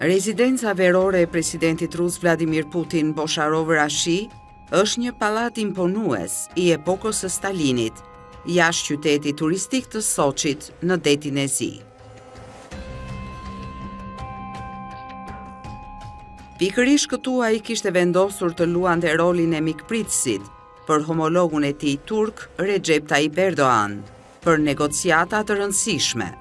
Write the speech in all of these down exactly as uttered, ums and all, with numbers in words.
Rezidenca verore e presidentit rus Vladimir Putin Bosharov-Rashi është një pallat imponues i epokës së Stalinit, jashtë qytetit turistik të Soçit në detin e Zi. Pikërisht këtu ai kishte vendosur të luante rolin e mikpritësit për homologun e tij turk Recep Tayyip Erdogan për negociata të rëndësishme.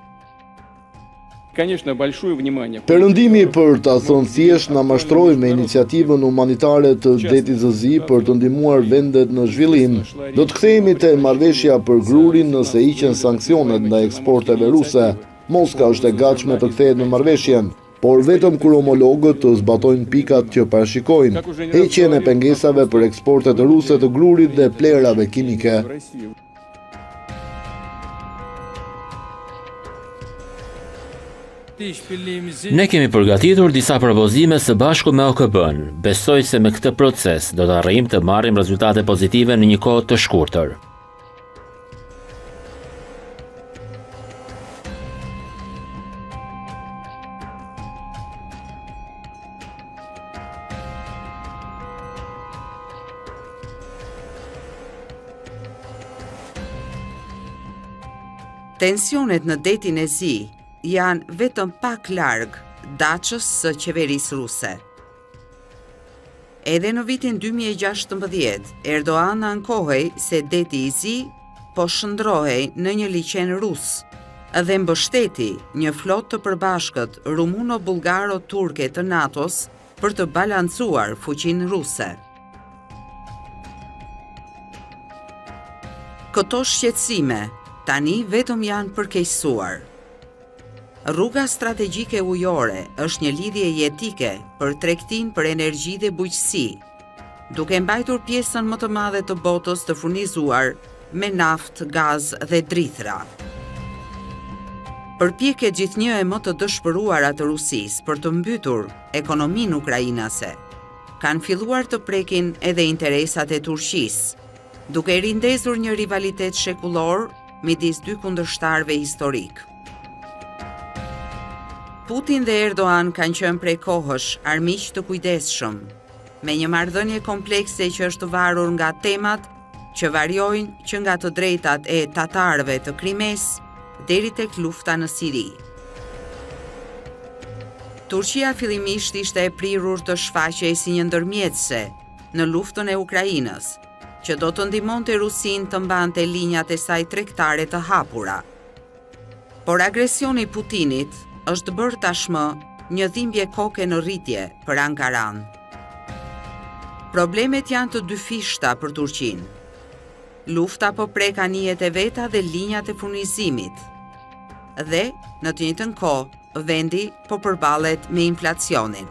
Perëndimi për ta thënë thjesht na mashtroi me iniciativën humanitare të detit të Zi për të ndihmuar vendet në zhvillim. Do të kthehemi te marrëveshja për grurin nëse hiqen sanksionet ndaj eksporteve ruse. Moska është e gatshme të kthehet në marrëveshjen, por vetëm kur homologët të zbatojnë pikat që parashikojnë, heqjen e pengesave për eksportet ruse të grurit dhe plerave kimike. Ne kemi përgatitur disa propozime së bashku me O K B-n. Besoj se me këtë proces do të arrijmë të marrim rezultate pozitive në një kohë të shkurtër. Tensionet në detin e Zi janë vetëm pak larg daçës së qeverisë ruse. Edhe në vitin dy mijë e gjashtëmbëdhjetë, Erdogan ankohej se deti i Zi po shndrohej në një liqen rus dhe mbështeti një flotë të përbashkët rumuno-bullgaro-turke të NATO-s për të balancuar fuqinë ruse. Këto shqetësime tani vetëm janë përkeqësuar. Rruga strategjike ujore është një lidhje jetike për tregtinë për energji dhe bujqësi, duke mbajtur pjesën më të madhe të botës të furnizuar me naftë, gaz dhe drithra. Përpjekjet gjithnjë e më të dëshpëruara të Rusisë për të mbytur ekonominë ukrainase kanë filluar të prekin edhe interesat e Turqisë, duke rindezur një rivalitet shekullor midis dy kundërshtarëve historik. Putin dhe Erdogan kanë qenë prej kohësh armiq të kujdesshëm, me një marrëdhënie komplekse që është varur nga temat që variojnë që nga të drejtat e tatarëve të Krimes deri tek lufta në Siri. Turqia fillimisht ishte e prirur të shfaqej si një ndërmjetëse në luftën e Ukrainës, që do të ndihmonte Rusinë të mbante linjat e saj tregtare të hapura. Por agresioni i Putinit është bërë tashmë një dhimbje koke në rritje për Ankaran. Problemet janë të dyfishta për Turqinë. Lufta po prek anijet e veta dhe linjat e furnizimit. Dhe, në të njëjtën kohë, vendi po përballet me inflacionin.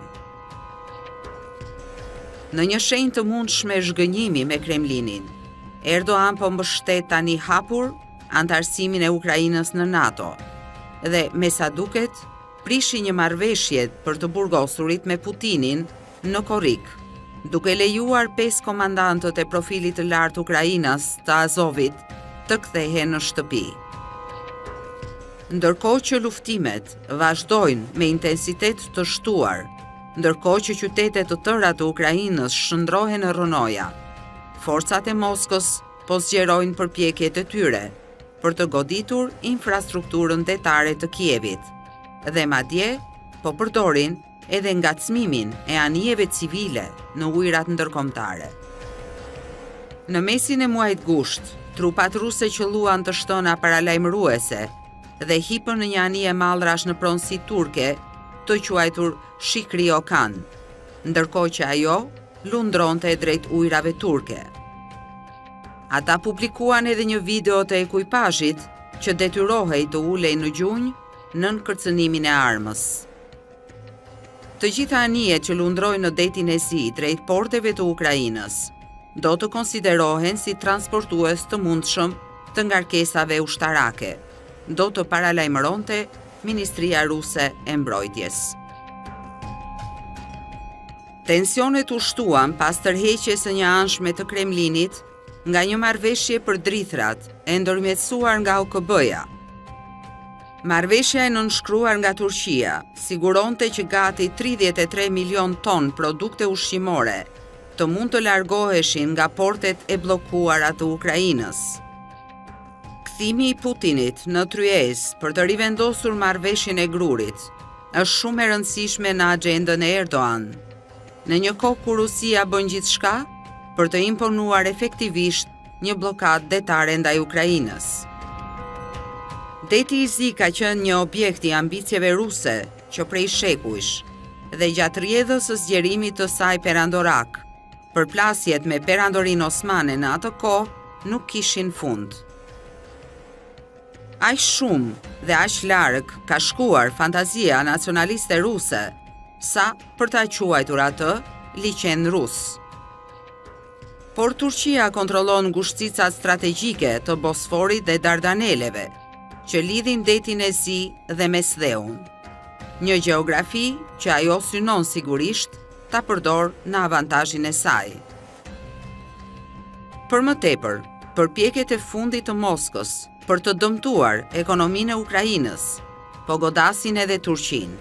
Në një shenjë të mundshme zhgënjimi me Kremlinin, Erdogan po mbështet tani hapur antarësimin e Ukrainës në NATO dhe me sa duket prishi një marrëveshje për të burgosurit me Putinin në korrik, duke lejuar pesë komandantët e profilit të lartë Ukrainës të Azovit të kthehen në shtëpi. Ndërkohë që luftimet vazhdojnë me intensitet të shtuar, ndërkohë që qytetet të tëra të Ukrainës shndrohen në rronoja, forcat e Moskës po zgjerojnë përpjekjet e tyre për të goditur infrastrukturën detare të Kievit, dhe madje po përdorin edhe ngacmimin e anijeve civile në ujërat ndërkombëtare. Në mesin e muajit gusht, trupat ruse qëlluan të shtëna paralajmëruese dhe hipën në një anije mallrash në pronësi turke të quajtur Shikri Okan, ndërkohë që ajo lundronte drejt ujrave turke. Ata publikuan edhe një video të ekuipazhit që detyrohej të ulej në gjunjë nën kërcënimin e armës. Të gjitha anijet që lundrojnë në detin e Zi drejt porteve të Ukrainës do të konsiderohen si transportues të mundshëm të ngarkesave ushtarake, do të paralajmëronte Ministria Ruse e Mbrojtjes. Tensionet u shtuan pas tërheqjes së një anshme të Kremlinit nga një marrëveshje për drithrat e ndërmjetësuar nga O K B-ja. Marrëveshja e nënshkruar nga Turqia siguronte që gati tridhjetë e tre milion ton produkte ushqimore të mund të largoheshin nga portet e bllokuara të Ukrainës. Kthimi i Putinit në tryezë për të rivendosur marrëveshjen e grurit është shumë e rëndësishme në agjendën e Erdogan, në një kohë kur Rusia bën gjithçka për të imponuar efektivisht një blokadë detare ndaj Ukrainës. Deti i Zi ka qenë një objekt i ambicieve ruse që prej shekujsh dhe gjatë rrjedhës së zgjerimit të saj perandorak, përplasjet me perandorin osmane në atë kohë nuk kishin fund. Aq shumë dhe aq larg ka shkuar fantazia nacionaliste ruse sa për ta quajtur atë liqen rus. Por Turqia kontrollon ngushticat strategjike të Bosforit dhe Dardaneleve, që lidhin detin e Zi dhe Mesdheun, një gjeografi që ajo synon sigurisht ta përdor në avantazhin e saj. Për më tepër, përpjekjet e fundit të Moskës për të dëmtuar ekonominë e Ukrainës po godasin edhe Turqinë.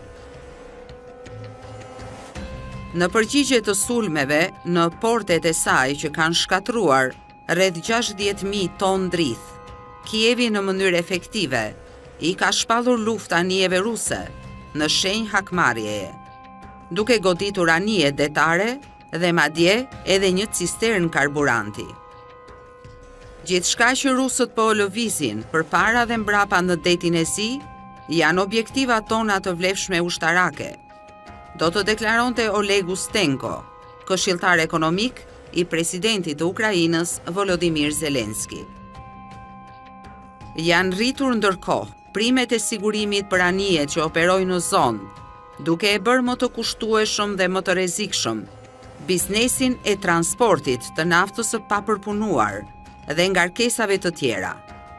Në përgjigje të sulmeve në portet e saj që kanë shkatruar rreth gjashtëdhjetë mijë ton drith, Kievi në mënyrë efektive i ka shpallur luftë anijeve ruse në shenjë hakmarrjeje, duke goditur anije detare dhe madje edhe një cistern karburanti. Gjithçka që rusët po lëvizin përpara dhe mbrapa në detin e Zi janë objektiva tona të vlefshme ushtarake, do të deklaronte Oleg Ustenko, këshilltar ekonomik i presidentit të Ukrainës Volodymyr Zelensky. Janë rritur ndërkohë primet e sigurimit për anijet që operojnë në zonë, duke e bërë më të kushtueshëm dhe më të rrezikshëm biznesin e transportit të naftës së papërpunuar dhe ngarkesave të tjera.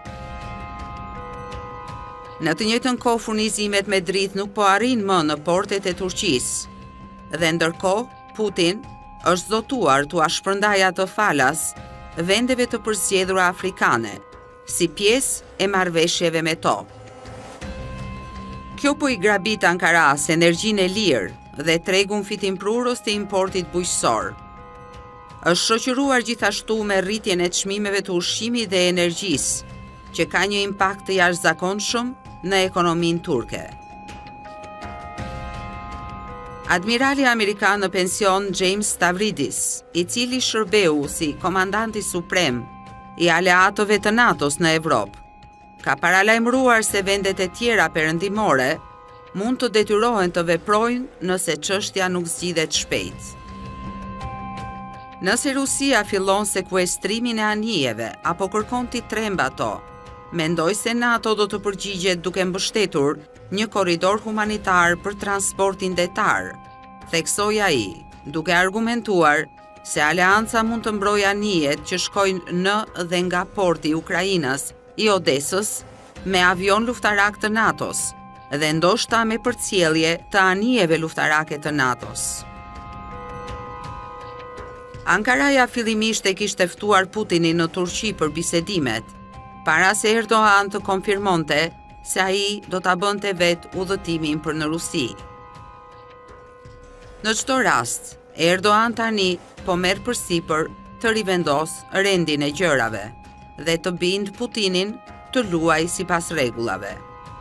Në të njëjtën kohë furnizimet me dritë nuk po arrin më në portet e Turqisë, dhe ndërkohë Putin është zotuar t'u shpërndajë ato falas vendeve të përzgjedhura afrikane, si pjesë e marrëveshjeve me to. Kjo po i grabit Ankaras energjinë e lirë dhe tregun fitimprurës të importit bujqësor. Është shoqëruar gjithashtu me rritjen e çmimeve të ushqimit dhe energjisë, që ka një impakt të jashtëzakonshëm në ekonominë turke. Admirali amerikan në pension James Stavridis, i cili shërbeu si komandanti suprem i aleatëve të NATO-s në Evropë, ka paralajmëruar se vendet e tjera perëndimore mund të detyrohen të veprojnë nëse çështja nuk zgjidhet shpejt. Nëse Rusia fillon sekuestrimin e anijeve apo kërkon t'i tremba ato, mendoj se NATO do të përgjigjet duke mbështetur një korridor humanitar për transportin detar, theksoi ai, duke argumentuar se aleanca mund të mbrojë anijet që shkojnë në dhe nga porti i Ukrainës i Odesës me avion luftarak të NATO-s dhe ndoshta me përcjellje të anijeve luftarake të NATO-s. Ankaraja fillimisht e kishte ftuar Putinin në Turqi për bisedimet, para se Erdogan të konfirmonte se ai do ta bënte vetë udhëtimin për në Rusi. Në çdo rast, Erdogan tani po merr përsipër të rivendos rendin e gjërave dhe të bind Putinin të luaj sipas rregullave.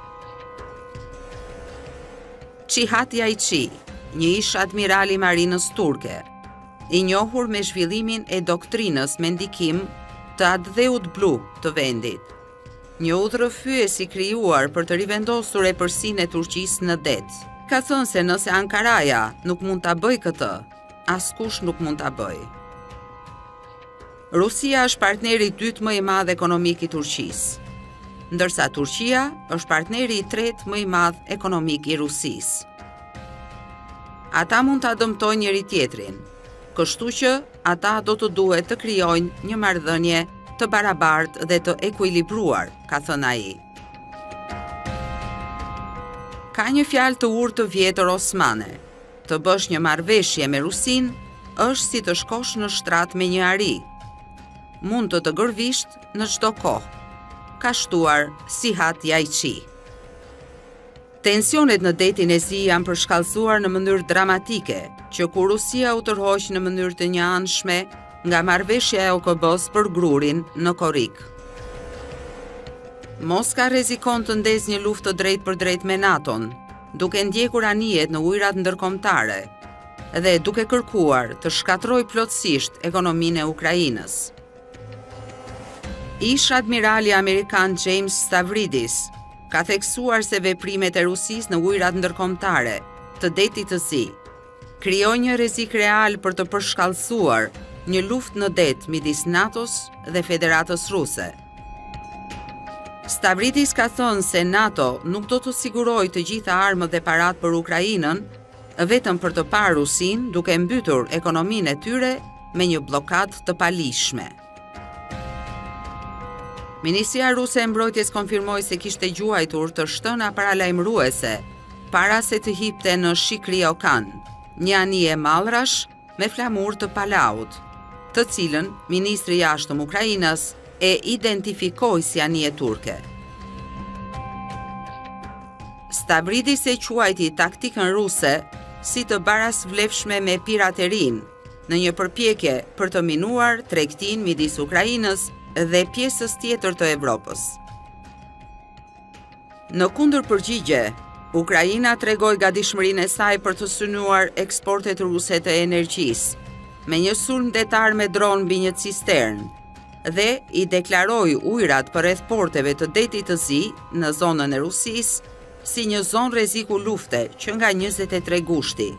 Cihat Yaiçi, një ish admiral i marinës turke, i njohur me zhvillimin e doktrinës me ndikim të Atdheut Blu të vendit, një udhërrëfyes i krijuar për të rivendosur epërsinë e Turqisë në det, ka thënë se nëse Ankaraja nuk mund ta bëjë këtë, askush nuk mund ta bëjë. Rusia është partneri i dytë më i madh ekonomik i Turqisë, ndërsa Turqia është partneri i tretë më i madh ekonomik i Rusisë. Ata mund ta dëmtojnë njëri tjetrin, kështu që ata do të duhet të krijojnë një marrëdhënie të barabartë dhe të ekuilibruar, ka thënë ai. Ka një fjalë të urtë të vjetër osmane, të bësh një marrëveshje me Rusin është si të shkosh në shtrat me një ari. Mund të të gërvisht në çdo kohë, ka shtuar Cihat Yaiçi. Tensionet në detin e Zi janë përshkallëzuar në mënyrë dramatike, që kur Rusia u tërhoq në mënyrë të njëanshme nga marrëveshja e O K B-s për grurin në Korrik. Moska rrezikon të ndezë një luftë të drejtë për drejtë me NATO-n, duke ndjekur anijet në ujërat ndërkombëtare dhe duke kërkuar të shkatrojë plotësisht ekonominë e Ukrainës. Ish admirali amerikan James Stavridis ka theksuar se veprimet e Rusisë në ujërat ndërkombëtare të detit të Zi krijojnë një rrezik real për të përshkallëzuar një luftë në det midis NATO-s dhe Federatës Ruse. Stavridis ka thënë se NATO nuk do të sigurojë të gjitha armët dhe parat për Ukrainën, vetëm për të parë Rusin duke mbytur ekonominë e tyre me një blokadë të palishme. Ministria Ruse e Mbrojtjes konfirmoi se kishte gjuajtur të shtëna paralajmëruese para se të hipte në Shikri-Okan, një anije mallrash me flamur të Palaut, të cilën ministri i jashtëm Ukrainës e identifikoi si anije turke. Stavridis e quajti taktikën ruse si të barasvlefshme me piraterin, në një përpjekje për të minuar tregtinë midis Ukrainës dhe pjesës tjetër të Evropës. Në kundër përgjigje, Ukraina tregoi gatishmërinë e saj për të synuar eksportet ruse të energjisë, me një sulm detar me dron mbi një cisternë dhe i deklaroi ujërat përreth porteve të detit të Zi në zonën e Rusisë si një zonë rreziku lufte që nga njëzet e tre gushti.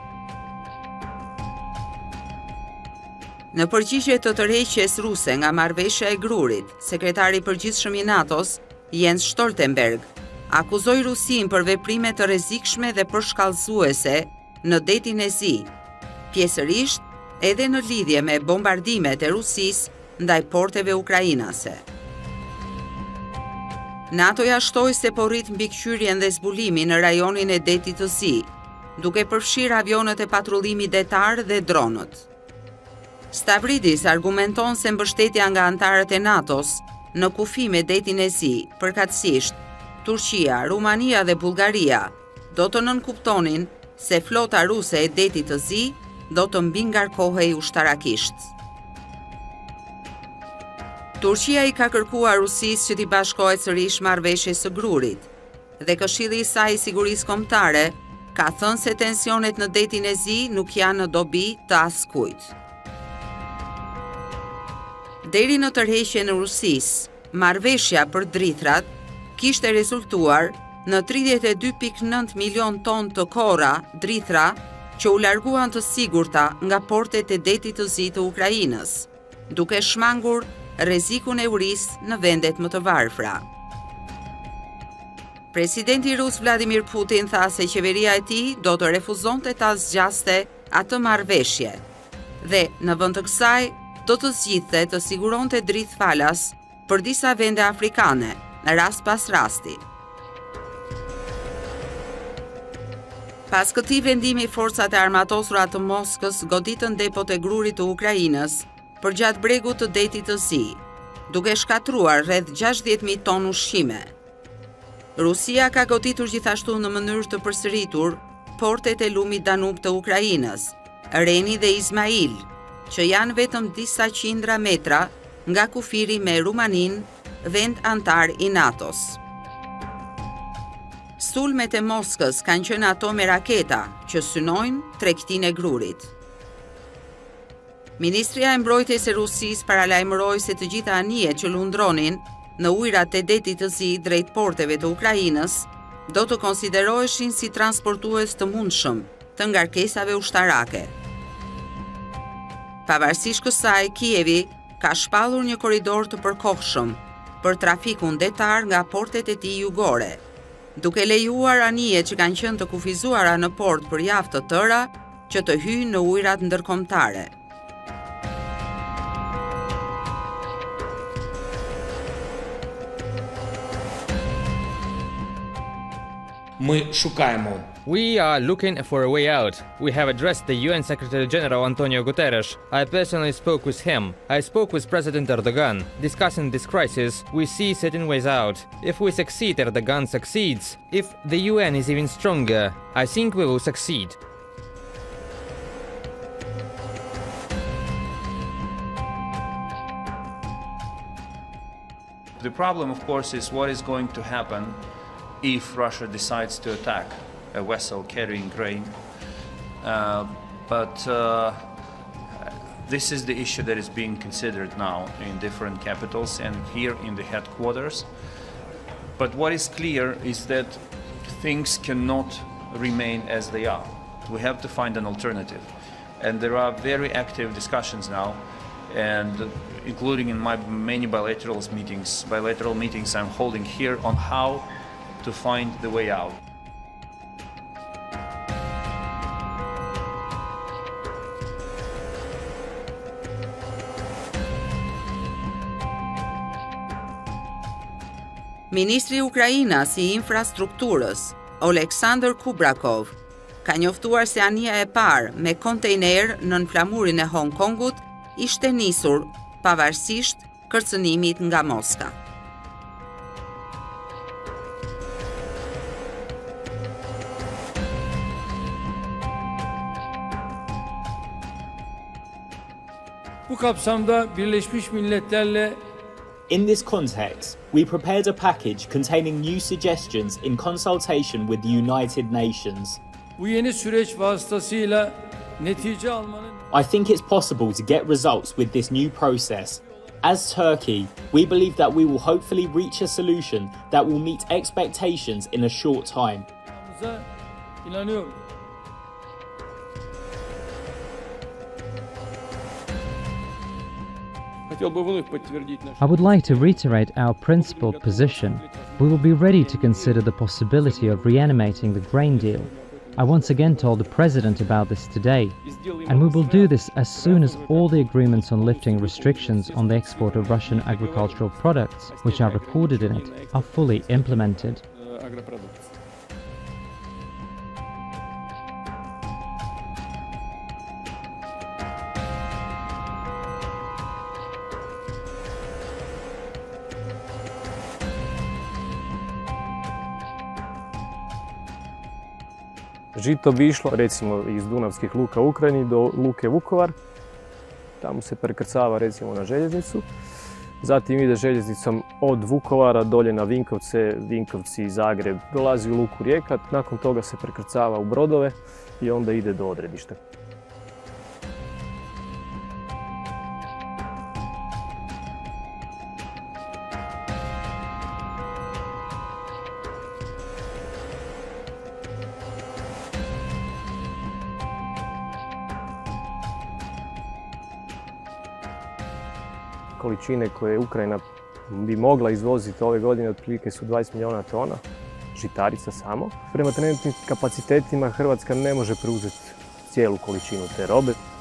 Në përgjigje të tërheqjes ruse nga marrëveshja e grurit, sekretari i përgjithshëm i NATO-s, Jens Stoltenberg, akuzoi Rusin për veprime të rrezikshme dhe përshkallëzuese në detin e Zi, pjesërisht edhe në lidhje me bombardimet e Rusisë ndaj porteve ukrainase. NATO-ja shtoi se po rrit mbikëqyrjen dhe zbulimin në rajonin e detit të Zi, duke përfshirë avionët e patrullimit detar dhe dronët. Stavridis argumenton se mbështetja nga antarët e NATO-s në kufi me detin e Zi, përkatësisht Turqia, Rumania dhe Bullgaria, do të nënkuptonin se flota ruse e detit të Zi do të mbingarkohej ushtarakisht. Turqia i ka kërkuar Rusisë që t'i bashkohet sërish marrëveshjes së grurit, dhe Këshilli i saj i Sigurisë Kombëtare ka thënë se tensionet në detin e Zi nuk janë në dobi të askujt. Deri në tërheqjen e Rusisë, marrëveshja për drithrat kishte rezultuar në tridhjetë e dy pikë nëntë milion ton të korra drithra që u larguan të sigurta nga portet e detit të Zi të Ukrainës, duke shmangur rrezikun e urisë në vendet më të varfra. Presidenti rus Vladimir Putin tha se qeveria e tij do të refuzonte ta zgjaste atë marrëveshje dhe në vend të kësaj do të zgjidhte të siguronte dritë falas për disa vende afrikane, rast pas rasti. Pas këtij vendimi, forcat e armatosura të Moskës goditën depot e grurit të Ukrainës përgjatë bregut të detit të Zi, duke shkatruar rreth gjashtëdhjetë mijë ton ushqime. Rusia ka goditur gjithashtu në mënyrë të përsëritur portet e lumit Danub të Ukrainës, Reni dhe Izmail, që janë vetëm disa qindra metra nga kufiri me Rumanin, vend antar i NATO-s. Sulmet e Moskës kanë qenë ato me raketa që synojnë tregtinë e grurit. Ministria e Mbrojtjes e Rusisë paralajmëroi se të gjitha anijet që lundronin në ujërat e detit të Zi drejt porteve të Ukrainës do të konsideroheshin si transportues të mundshëm të ngarkesave ushtarake. Pavarësisht kësaj, Kijevi ka shpallur një korridor të përkohshëm për trafikun detar nga portet e tij jugore, duke lejuar anijet që kanë qenë të kufizuara në port për javë të tëra që të hyjnë në ujërat ndërkombëtare. Ми шукаємо. We are looking for a way out. We have addressed the U N Secretary General Antonio Guterres. I personally spoke with him. I spoke with President Erdogan. Discussing this crisis, we see certain ways out. If we succeed, Erdogan succeeds. If the U N is even stronger, I think we will succeed. The problem, of course, is what is going to happen if Russia decides to attack a vessel carrying grain. Uh, but uh, this is the issue that is being considered now in different capitals and here in the headquarters. But what is clear is that things cannot remain as they are. We have to find an alternative. And there are very active discussions now, and including in my many bilateral meetings, bilateral meetings I'm holding here on how to find the way out. Ministri i Ukrainas i infrastrukturës, Oleksandr Kubrakov, ka njoftuar se anija e parë me kontejner nën flamurin e Hong Kongut ishte nisur pavarësisht kërcënimit nga Moska. Bu kapsamda Birleşmiş Milletler'le In this context, we prepared a package containing new suggestions in consultation with the United Nations. bu yeni süreç vasıtasıyla netice almanın I think it's possible to get results with this new process. As Turkey, we believe that we will hopefully reach a solution that will meet expectations in a short time. yapacağımıza inanıyorum. Хотел бы вновь подтвердить наш I would like to reiterate our principled position. We will be ready to consider the possibility of reanimating the grain deal. I once again told the President about this today, and we will do this as soon as all the agreements on lifting restrictions on the export of Russian agricultural products, which are recorded in it, are fully implemented. агропродукции. Žito bi išlo recimo iz Dunavskih luka u Ukrajini do luke Vukovar, tamo se prekrcava recimo na željeznicu, zatim ide željeznicom od Vukovara dolje na Vinkovce, Vinkovci, Zagreb, dolazi u luku Rijeka, nakon toga se prekrcava u brodove i onda ide do odredišta. Količine koje Ukrajina bi mogla izvoziti ove godine otprilike su dvadeset milijuna tona žitarica samo. Prema trenutnim kapacitetima Hrvatska ne može preuzeti cijelu količinu te robe.